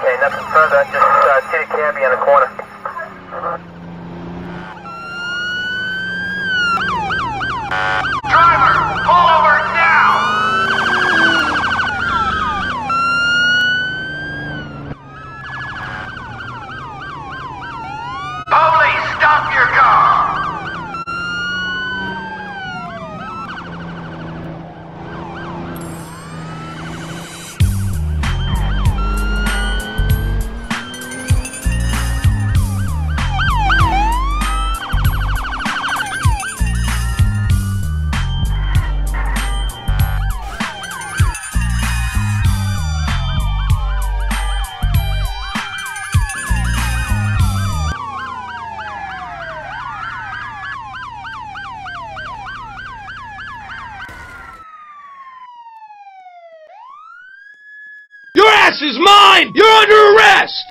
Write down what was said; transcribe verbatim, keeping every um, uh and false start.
Okay, nothing further. Just uh, see the cabbie on the corner. Driver, pull over now! Police, stop your car! Your ass is mine! You're under arrest!